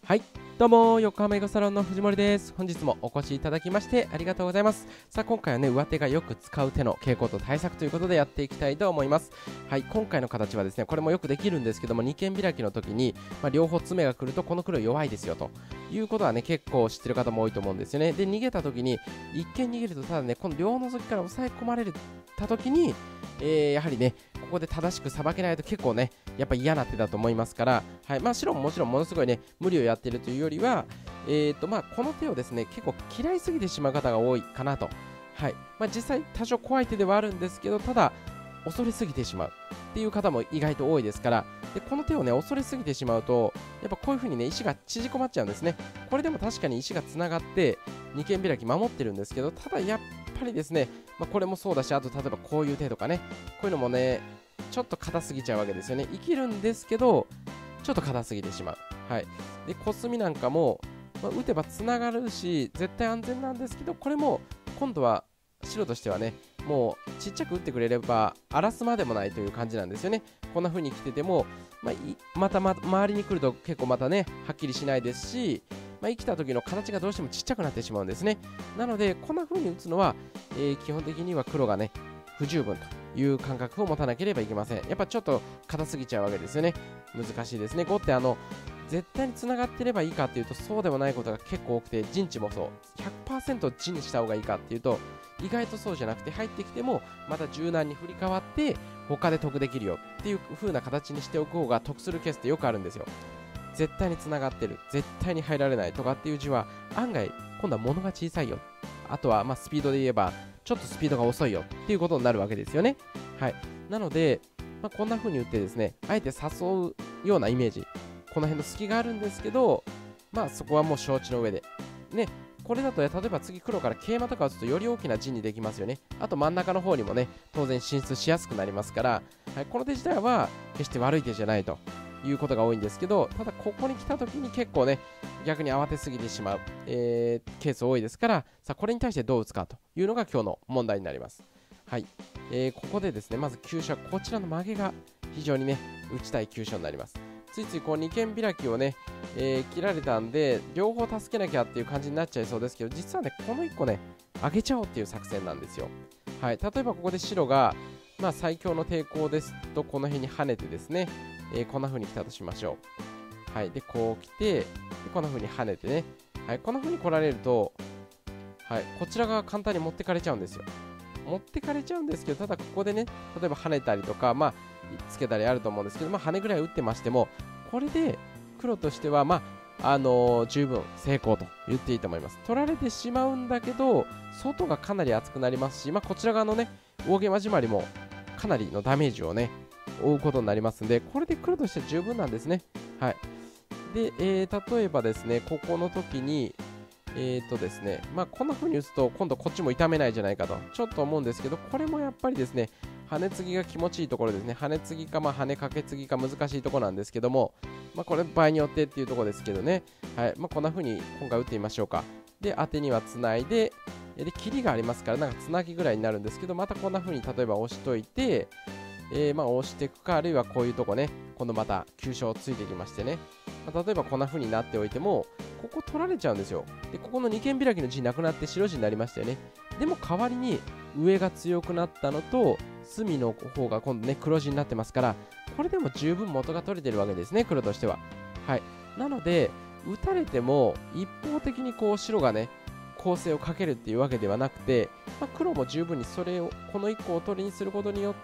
はい、どうも横浜囲碁サロンの藤森です。本日もお越しいただきましてありがとうございます。さあ今回はね、上手がよく使う手の傾向と対策ということでやっていきたいと思います。はい、今回の形はですね、これもよくできるんですけども、二間開きの時に、両方詰めが来るとこの黒弱いですよということはね、結構知ってる方も多いと思うんですよね。で、逃げた時に一見逃げると、ただね、この両覗きから押さえ込まれた時に、やはりね、ここで正しくさばけないと結構ね、やっぱ嫌な手だと思いますから、はい、白ももちろんものすごいね、無理をやっているというよりは、この手をですね、結構嫌いすぎてしまう方が多いかなと。はい、実際多少怖い手ではあるんですけど、ただ恐れすぎてしまうっていう方も意外と多いですから、でこの手をね、恐れすぎてしまうと、やっぱこういう風にね、石が縮こまっちゃうんですね。これでも確かに石がつながって二間開き守ってるんですけど、ただやっぱりですね、これもそうだし、あと例えばこういう手とかね、こういうのもね、ちょっと硬すぎちゃうわけですよね。生きるんですけど、ちょっと硬すぎてしまう。はい。で、コスミなんかも、打てばつながるし、絶対安全なんですけど、これも今度は白としてはね、もうちっちゃく打ってくれれば荒らすまでもないという感じなんですよね。こんな風に来てても、周りに来ると結構またね、はっきりしないですし、生きた時の形がどうしてもちっちゃくなってしまうんですね。なので、こんな風に打つのは、基本的には黒がね、不十分という感覚を持たなければいけません。やっぱちょっと硬すぎちゃうわけですよね。難しいですね。碁って絶対につながってればいいかっていうとそうでもないことが結構多くて、陣地もそう 100% 陣にした方がいいかっていうと意外とそうじゃなくて、入ってきてもまた柔軟に振り替わって他で得できるよっていう風な形にしておく方が得するケースってよくあるんですよ。絶対につながってる、絶対に入られないとかっていう字は案外今度は物が小さいよ、あとはスピードで言えばちょっとスピードが遅いよっていうことになるわけですよね。はい、なので、こんな風に打ってですね、あえて誘うようなイメージ、この辺の隙があるんですけど、そこはもう承知の上でね。これだと例えば次黒から桂馬とか打つとより大きな陣にできますよね。あと真ん中の方にもね、当然進出しやすくなりますから、はい、この手自体は決して悪い手じゃないということが多いんですけど、ただここに来た時に結構ね、逆に慌てすぎてしまう、ケース多いですから、さあこれに対してどう打つかというのが今日の問題になります。はい、ここでですね、まず急所、こちらの曲げが非常にね、打ちたい急所になります。ついついこう二間開きをね、切られたんで両方助けなきゃっていう感じになっちゃいそうですけど、実はね、この1個ね、上げちゃおうっていう作戦なんですよ。はい、例えばここで白が、最強の抵抗ですとこの辺に跳ねてですね、こんな風に来たとしましょう。はい、でこう来て、でこんな風に跳ねてね、はい、こんな風に来られると、はい、こちら側簡単に持ってかれちゃうんですよ。持ってかれちゃうんですけど、ただここでね、例えば跳ねたりとか、つけたりあると思うんですけど、跳ねぐらい打ってましても、これで黒としては十分成功と言っていいと思います。取られてしまうんだけど、外がかなり厚くなりますし、こちら側のね、大ゲイマ締まりもかなりのダメージをね、負うことになりますんで、これで黒としては十分なんですね。はい。で、例えばですね、ここの時に、ですね、こんな風に打つと今度こっちも痛めないじゃないかとちょっと思うんですけど、これもやっぱりですね、跳ね継ぎが気持ちいいところですね。跳ね継ぎか跳ねかけ継ぎか難しいところなんですけども、これ場合によってっていうところですけどね。はい、こんな風に今回打ってみましょうか。で、当てにはつないで、で切りがありますからつなぎぐらいになるんですけど、またこんな風に例えば押しといて、押していくか、あるいはこういうとこね、今度また急所ついてきましてね、例えばこんな風になっておいてもここ取られちゃうんですよ。でここの二間開きの地なくなって白地になりましたよね。でも代わりに上が強くなったのと隅の方が今度ね黒地になってますから、これでも十分元が取れてるわけですね、黒としては。はい、なので打たれても一方的にこう白がね攻勢をかけるっていうわけではなくて、黒も十分にそれをこの1個を取りにすることによって、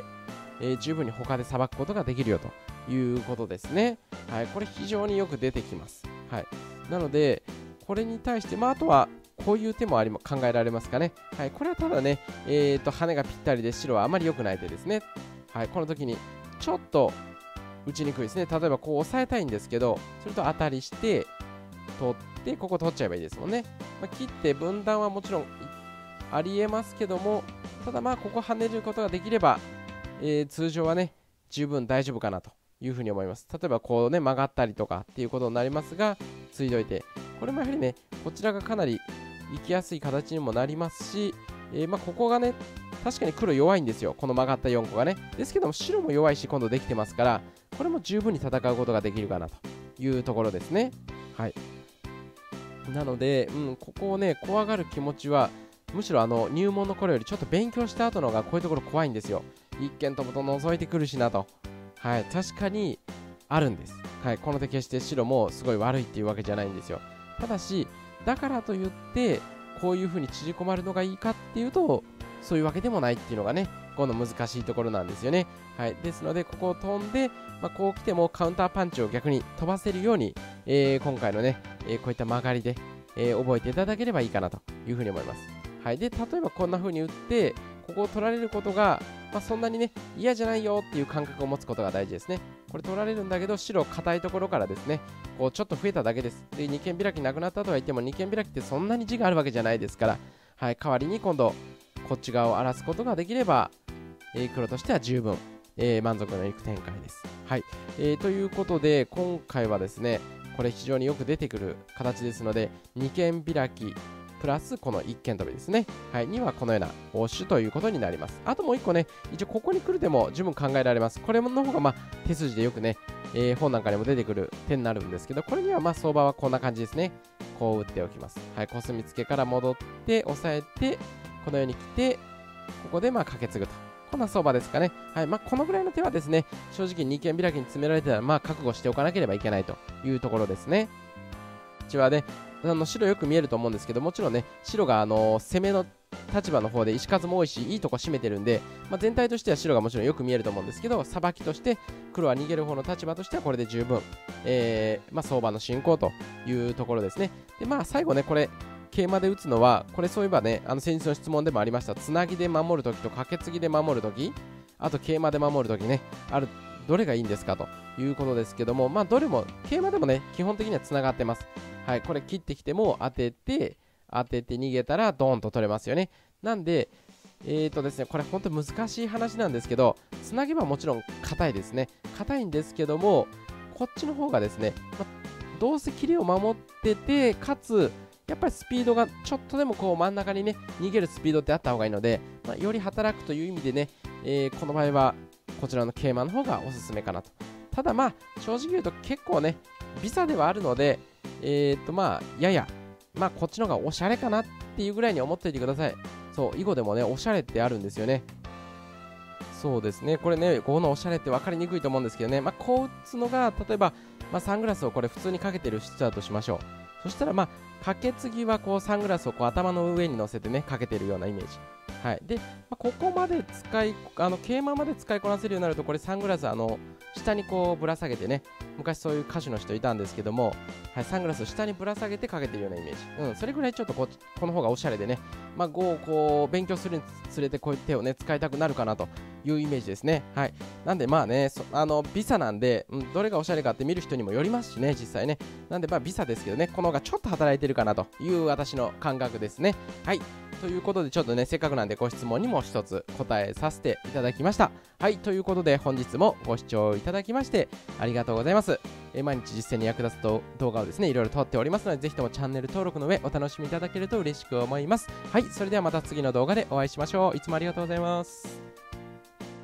十分に他でさばくことができるよということですね。はい、これ非常によく出てきます。はい、なのでこれに対して、あとはこういう手も考えられますかね。はい、これはただね、羽がぴったりで白はあまり良くない手ですね。はい、この時にちょっと打ちにくいですね。例えばこう押さえたいんですけど、それと当たりして取ってここ取っちゃえばいいですもんね。切って分断はもちろんありえますけども、ただここ跳ねることができれば、通常はね十分大丈夫かなというふうに思います。例えばこうね曲がったりとかっていうことになりますが、ついといてこれもやはりね、こちらがかなり行きやすい形にもなりますし、ここがね確かに黒弱いんですよ、この曲がった4個がね。ですけども白も弱いし今度できてますから、これも十分に戦うことができるかなというところですね。 はい。なので、ここをね、怖がる気持ちは、むしろ入門の頃よりちょっと勉強した後の方がこういうところ怖いんですよ。一見飛ぶと覗いてくるしなと。はい、確かにあるんです。はい、この手決して白もすごい悪いっていうわけじゃないんですよ。ただし、だからといって、こういう風に縮こまるのがいいかっていうと、そういうわけでもないっていうのがね、この難しいところなんですよね。はい、ですので、ここを飛んで、こう来てもカウンターパンチを逆に飛ばせるように、今回のね、こういった曲がりで、覚えていただければいいかなという風に思います。はい、で例えばこんな風に打ってここを取られることが、そんなにね嫌じゃないよっていう感覚を持つことが大事ですね。これ取られるんだけど白硬いところからですねこうちょっと増えただけです。で二間開きなくなったとは言っても二間開きってそんなに字があるわけじゃないですから、はい、代わりに今度こっち側を荒らすことができれば、黒としては十分、満足のいく展開です。はい、ということで今回はですねこれ非常によく出てくる形ですので二間開きプラスこの一間飛びですね、はい、にはこのような応手ということになります。あともう1個ね一応ここに来る手も十分考えられます。これの方が手筋でよくね、本なんかにも出てくる手になるんですけど、これには相場はこんな感じですね。こう打っておきます。はい、コスミツケから戻って押さえてこのように来てここでカケ継ぐと、こんな相場ですかね。はい、このぐらいの手はですね正直二間開きに詰められてたら覚悟しておかなければいけないというところですね。こっちはね白よく見えると思うんですけど、もちろんね白が攻めの立場の方で石数も多いしいいとこ占めてるんで、全体としては白がもちろんよく見えると思うんですけど、さばきとして黒は逃げる方の立場としてはこれで十分、相場の進行というところですね。で最後ねこれ桂馬で打つのはこれそういえばね先日の質問でもありましたつなぎで守るときとカケ継ぎで守るとき、あと桂馬で守るときねどれがいいんですかということですけども、どれも桂馬でもね基本的にはつながってます。はい、これ切ってきても当てて逃げたらドーンと取れますよね。なんでですねこれ本当難しい話なんですけど、つなげばもちろん硬いですね。硬いんですけどもこっちの方がですね、どうせ切れを守っててかつやっぱりスピードがちょっとでもこう真ん中にね逃げるスピードってあった方がいいので、より働くという意味でね、この場合はこちらの桂馬の方がおすすめかなと。ただ正直言うと結構ね微差ではあるのでややこっちの方がおしゃれかなっていうぐらいに思っておいてください。そう囲碁でもねおしゃれってあるんですよね。そうですねこれね碁のおしゃれって分かりにくいと思うんですけどね、こう打つのが例えば、サングラスをこれ普通にかけてる人だとしましょう。そしたらかけ継ぎはこうサングラスをこう頭の上に乗せてねかけてるようなイメージ。はい、で、ここまで桂馬まで使いこなせるようになるとこれサングラス下にこうぶら下げてね、昔そういう歌手の人いたんですけども、はい、サングラスを下にぶら下げてかけてるようなイメージ、それぐらいちょっとこの方がおしゃれでね、碁をこう勉強するにつれてこういう手をね使いたくなるかなというイメージですね。はい、なんで微差なんで、どれがおしゃれかって見る人にもよりますしね実際ね。なんで微差ですけどねこの方がちょっと働いてるかなという私の感覚ですね。はい、ということでちょっとねせっかくなんでご質問にも一つ答えさせていただきました。はい、ということで本日もご視聴いただきましてありがとうございます。毎日実践に役立つ動画をですねいろいろ撮っておりますので、ぜひともチャンネル登録の上お楽しみいただけると嬉しく思います。はい、それではまた次の動画でお会いしましょう。いつもありがとうございます。